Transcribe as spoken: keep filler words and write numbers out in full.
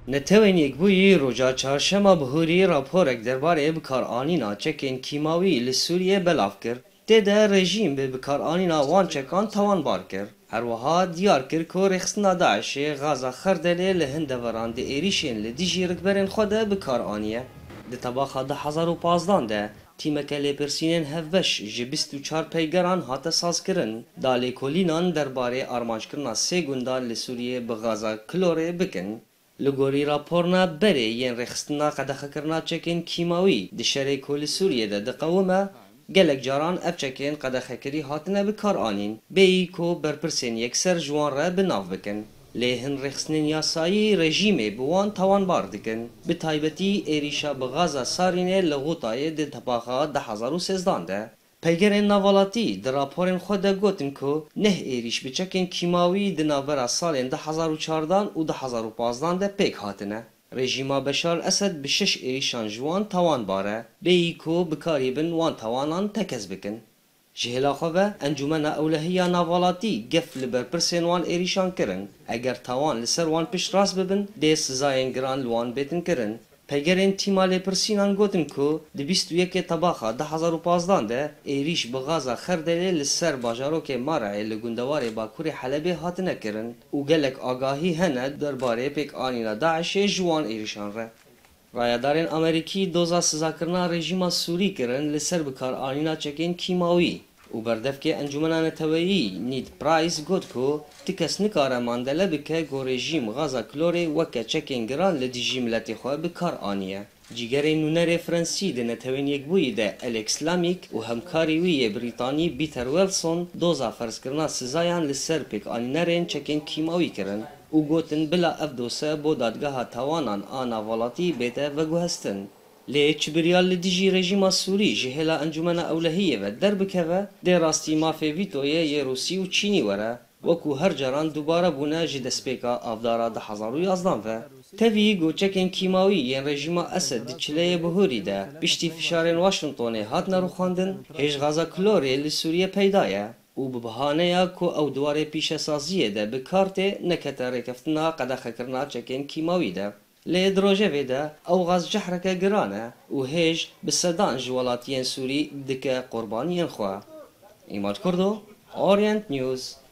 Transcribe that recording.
نتوین یک بوی روژا چهارشنبه بهوری راپورک درباره بکارآنینا چکین کیماوی لسوریه بلاف کرد. تده رژیم به بکارآنینا وان چکان توان بار کرد. هر وها دیار کرد که رخصنا داعش غازا خردله لهند وران ده ایریشین لدیجی رکبرین خود بکارآنیه. ده طباخه ده هزار و پازدان ده تیمکه لپرسینین هفوش جبست و چار پیگران هات ساز کرن. دالی کلینان درباره آرمانج کرنا سه گندان لسوریه بغازا کلوره بکن. لگوری راپورنا بری ین رخصتنا قدخه کرنا چکین کیماوی دشره کل سوریه ده دقومه گلک جاران اف چکین قدخه کری هاتنه بکار آنین بیئی کو برپرسین یکسر جوان را بناف بکن. لیهن رخصنین یاسایی رژیمه بوان توان بار دکن. به تایبتی ایریشا بغازا سارینه لغوطای ده تباخه ده هزار و سیزدان ده. پیگرین نوالاتی در راپورین خود گوتن که نه ایریش بچکین کیماوی ده ناورا سالین ده هزار و چاردان و ده هزار و پازدان ده پیک هاتنه. رژیما بشار اسد به شش ایریشان جوان توان باره بیئی که بکاری بن وان توانان تکز بکن. جهلا خواه انجمن اولهی نوالاتی گف لبر پرسین وان ایریشان کرن. اگر توان لسر وان پیش راست ببن ده سزاین گران لوان بیتن کرن. پیگرین تیمال پرسینان گوتن که ده بیست و یک طباخه ده هزار و پازدان ده ایریش بغازا خردله لسر باجارو که مارعه لگندوار باکور حلبه هاتنه کرن و گلک آگاهی هنه درباره پیک آنینا داعش جوان ایریشان ره. رایدارین امریکی دوزا سزا کرنا رژیما سوری کرن لسر بکار آنینا چکین کیماوی و بردف که انجمنان تویی نید پرایس گوت که تکس نکاره ماندله بکه گو رژیم غازا کلوره وکه چکین گران لدیجی ملتی خواه بکار آنیه. جیگره نونر فرانسی ده نتوین یک بوی ده الیکس لامیک و همکاری وی بریتانی بیتر ویلسون دوزا فرض کرنا سزایان لسر پیک آنینرین چکین کیماوی کرن و گوتن بلا افدوسه بو دادگاه توانان آنا والاتی بیته و گوهستن. لی چبریال لدیجی رژیما سوری جهلا انجمن اولهیه و در بکوه ده راستی مافی ویتویه یه روسی و چینی وره وکو هر جران دوباره بونه جد سپیکا افدارا ده هزار و یازدان و تاوی گوچکن کیماوی ین رژیما اسد دچله بهوری ده بیشتی فشارن واشنطونه هات نرو خواندن هیچ غازا کلوری لسوریه پیدایه و ببهانه یا کو او دواره پیش سازیه ده بکارته نکته رکفتنا قدخه کرنا چکن کیماوی ده. لی دروژه ویده او غاز جحرکه گرانه و هیچ بسدان جوالاتین سوری دکه قربانین خواه. ایماد کردو؟ اورینت نیوز